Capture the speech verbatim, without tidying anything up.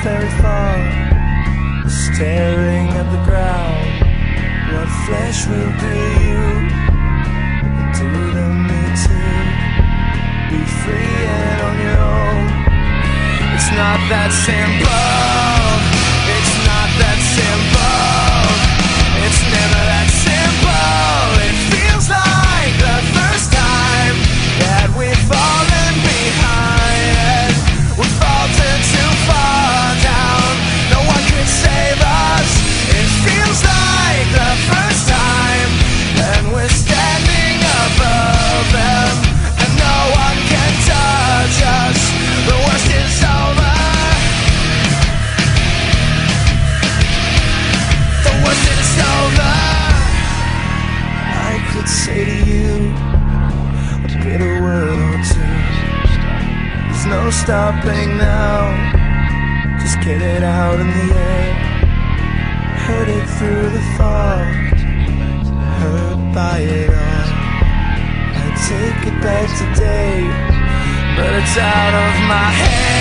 very far, staring at the ground. What flesh will do you, do to me too? Be free and on your own. It's not that simple. It's not that simple. It's never that simple. It feels like the first time that we've fallen behind. We've fallen too far down. No one could save us. It feels like the first time, and we're standing above them, and no one can touch us. The worst is over. The worst is over. I could say to you a bitter word or two. There's no stopping now. Just get it out in the air. Heard it through the fog, hurt by it all. I take it back today, but it's out of my head.